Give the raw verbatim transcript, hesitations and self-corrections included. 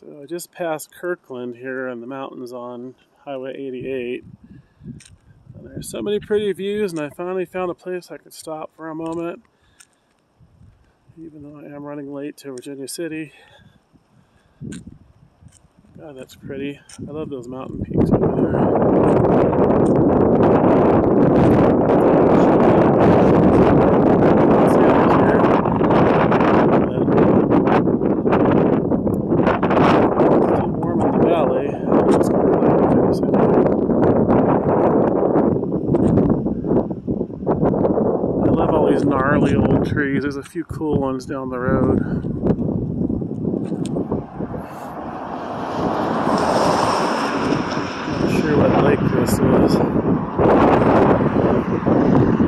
So I just passed Kirkland here in the mountains on Highway eighty-eight. And there's so many pretty views, and I finally found a place I could stop for a moment, even though I am running late to Virginia City. God, that's pretty. I love those mountain peaks over there. Gnarly old trees. There's a few cool ones down the road. Not sure what lake this is.